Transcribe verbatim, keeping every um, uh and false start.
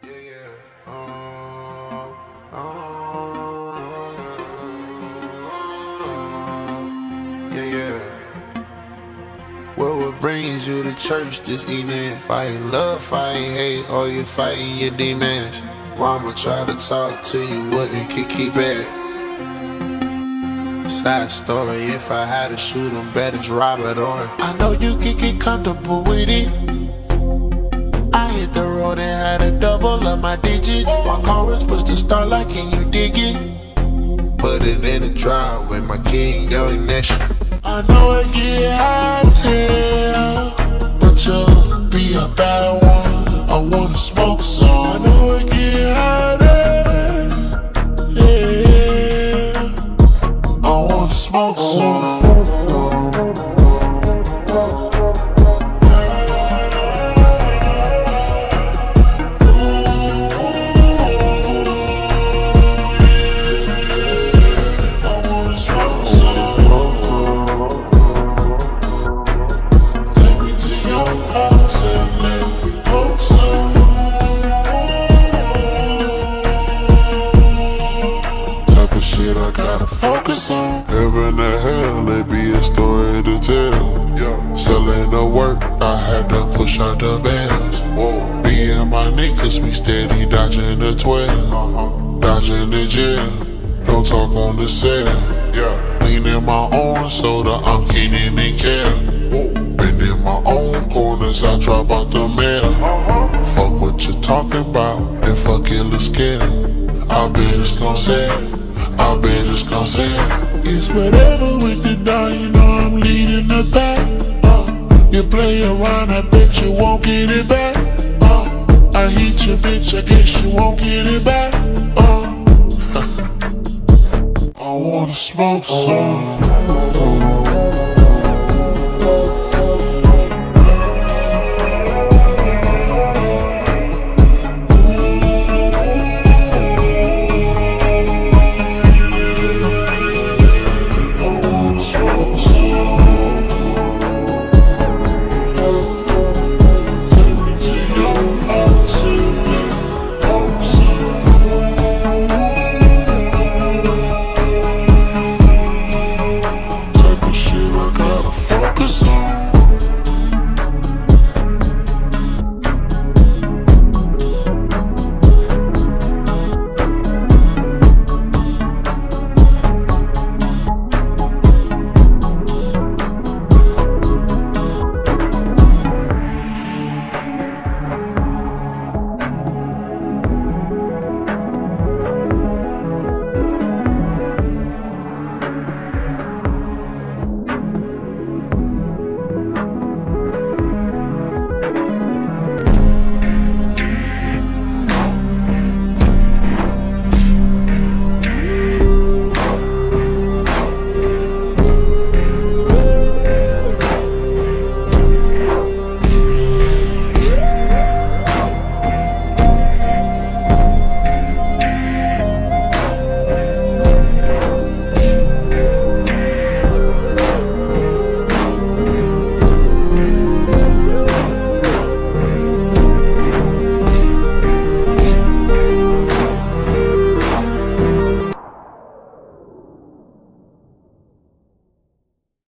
Yeah, yeah. Oh, oh, yeah, yeah. What what brings you to church this evening? Fighting love, fighting hate, or you fighting your demons? Mama try to talk to you, wouldn't keep keep it. Side story, if I had to shoot him, bet it's Robert Ory. I know you can get comfortable with it. I hit the road and had a double of my digits. My chorus was to start like, can you dig it? Put it in the drive with my king, young nation. I know it get hot as hell, but you'll be a bad one. I wanna smoke some. I know it get hot as yeah. I wanna smoke some. Shit I gotta focus on. Heaven and hell, they be a story to tell. Yeah. Selling the work, I had to push out the bells. Whoa. Me and my niggas, we steady dodging the twelve. Uh-huh. Dodging the jail, don't talk on the cell. Yeah. Leaning my own soda, I'm kidding and care. Whoa. Been in my own corners, I drop out the mail. Uh-huh. Fuck what you talking about, and fuck it, let's get it. I bet it's gon' sell. I bet it's gon' sell. It's whatever with the dog, you know I'm leading the back. Uh, you play around, I bet you won't get it back. Uh, I hit your bitch, I guess you won't get it back. Uh, I wanna smoke some.